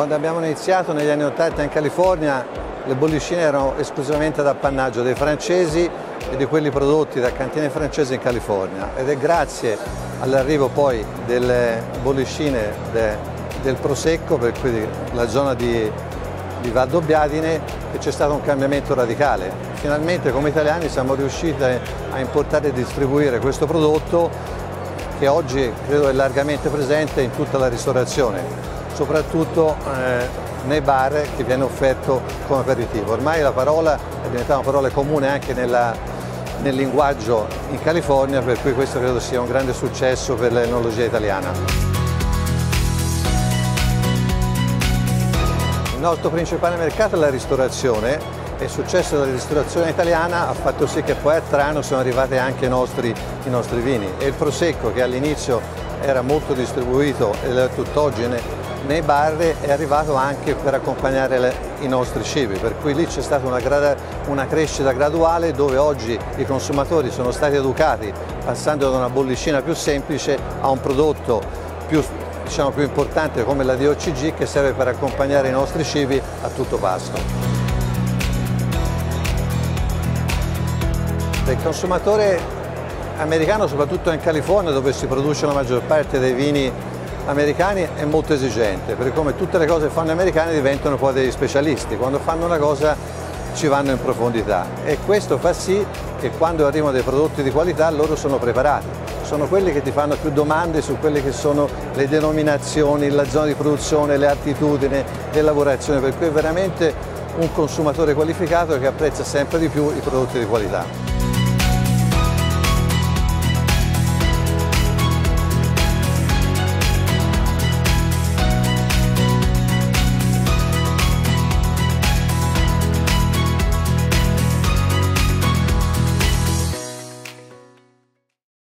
Quando abbiamo iniziato negli anni 80 in California, le bollicine erano esclusivamente ad appannaggio dei francesi e di quelli prodotti da cantine francesi in California, ed è grazie all'arrivo poi delle bollicine del Prosecco, per cui la zona di Valdobbiadene, che c'è stato un cambiamento radicale. Finalmente come italiani siamo riusciti a importare e distribuire questo prodotto che oggi credo è largamente presente in tutta la ristorazione, soprattutto nei bar, che viene offerto come aperitivo. Ormai la parola è diventata una parola comune anche nel linguaggio in California, per cui questo credo sia un grande successo per l'enologia italiana. Il nostro principale mercato è la ristorazione e il successo della ristorazione italiana ha fatto sì che poi a Trano sono arrivati anche i nostri vini, e il Prosecco, che all'inizio era molto distribuito e tutt'oggi nei bar, è arrivato anche per accompagnare i nostri cibi, per cui lì c'è stata una crescita graduale, dove oggi i consumatori sono stati educati passando da una bollicina più semplice a un prodotto più importante come la DOCG, che serve per accompagnare i nostri cibi a tutto pasto. Il consumatore americano, soprattutto in California, dove si produce la maggior parte dei vini americani, è molto esigente, perché come tutte le cose che fanno gli americani diventano poi degli specialisti. Quando fanno una cosa ci vanno in profondità, e questo fa sì che quando arrivano dei prodotti di qualità loro sono preparati. Sono quelli che ti fanno più domande su quelle che sono le denominazioni, la zona di produzione, le attitudini, le lavorazioni, per cui è veramente un consumatore qualificato che apprezza sempre di più i prodotti di qualità.